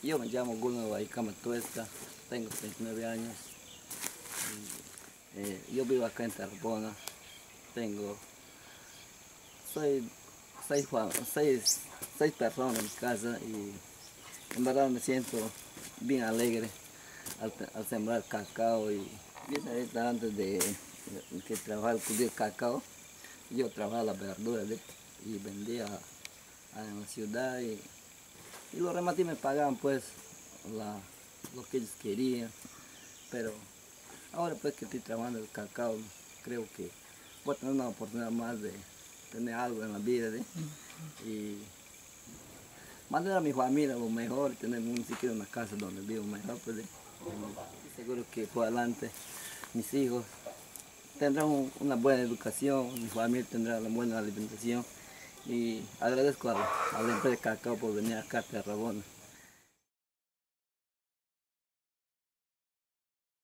Yo me llamo Gulno Guaycama Tuesta, tengo 39 años. Yo vivo acá en Tarragona. Tengo seis personas en mi casa y en verdad me siento bien alegre al sembrar cacao. Y ahorita antes de que trabajar el cultivo de cacao, yo trabajaba las verduras y vendía en la ciudad y los remates me pagaban pues lo que ellos querían, pero ahora pues que estoy trabajando el cacao, creo que voy a tener una oportunidad más de tener algo en la vida y mantener a mi familia lo mejor, tener ni siquiera una casa donde vivo mejor, pues seguro que por adelante mis hijos tendrán una buena educación, mi familia tendrá una buena alimentación y agradezco a la empresa de cacao por venir acá a Tarragona.